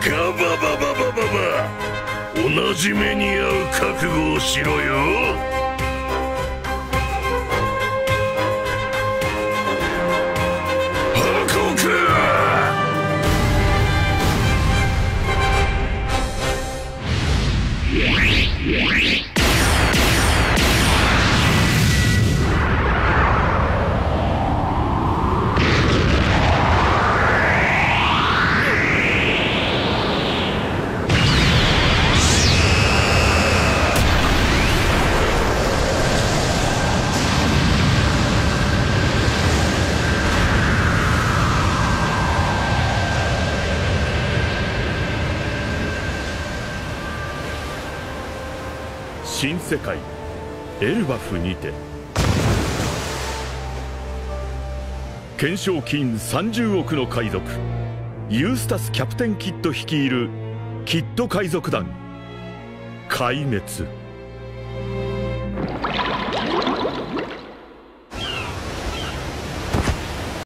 ガババババババ、同じ目に遭う覚悟をしろよ。 新世界エルバフにて懸賞金30億の海賊ユースタス・キャプテン・キッド率いるキッド海賊団壊滅。